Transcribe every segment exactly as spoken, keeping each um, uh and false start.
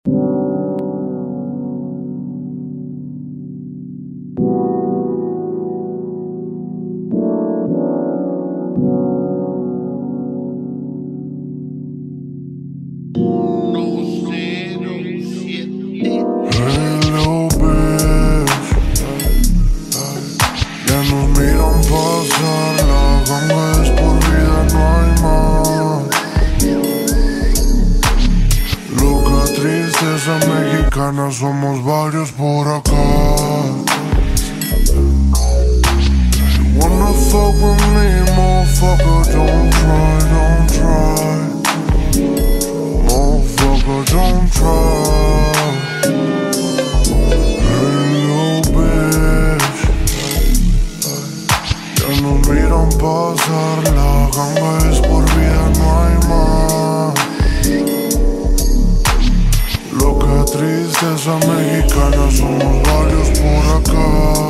Somos varios por acá. You wanna fuck with me, motherfucker, don't try, don't try. Motherfucker, don't try. Hello, bitch. Ya nos miran pasar, la ganga es por vida, no hay más. Loca, tristeza mexicana, somos varios por acá.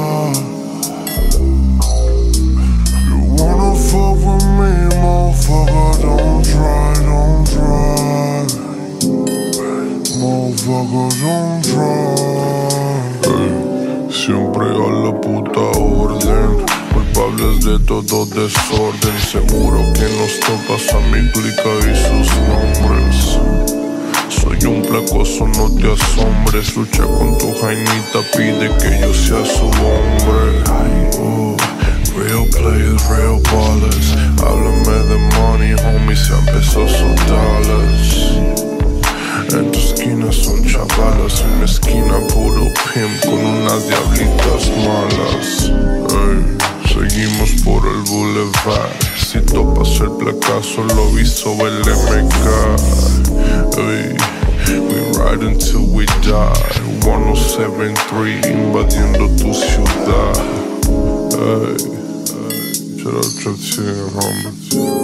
You wanna fuck with me, motherfucker, don't try, don't try. Motherfucker, don't try. Hey, siempre a la puta orden, culpables de todo desorden. Seguro que nos topas a mi clica y sus nombres. Soy un placoso, no te asombres. Lucha con tu jainita, pide que yo sea su hombre. Oh, real players, real ballers. Háblame de money, homie, sean pesos o dollars. En tu esquina son chavalas, en mi esquina puro pimp con unas diablitas malas. Hey, seguimos por el boulevard. Si topas el placazo, lo viso el M K. Hey, we ride until we die. one oh seven three invadiendo tu ciudad. Hey, hey, shout out to you, homie.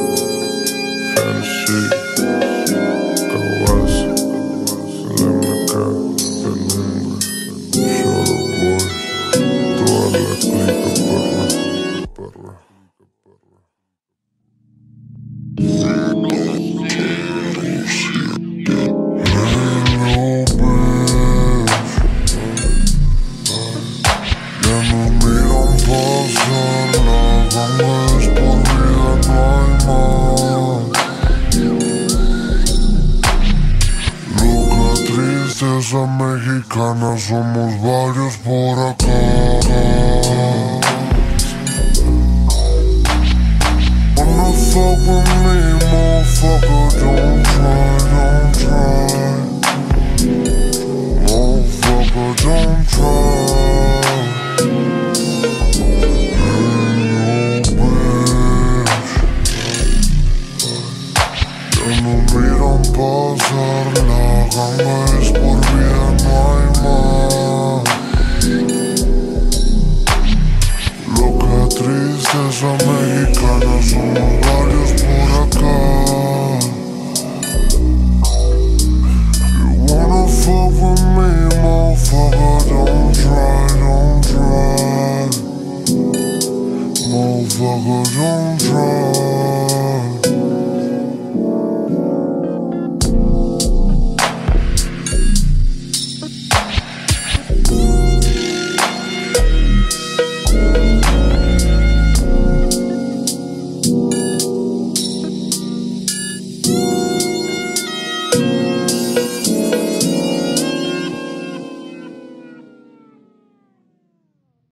Fancy, Kawas, el M K, Penumbra, Short Boy, toda la clica perra, perra. Tristeza mexicana, somos varios por acá. Wanna fuck with me, motherfucker, don't try, don't try. Motherfucker, don't try. Hello, bitch. Ya no miran pasar, la ganga es por mí.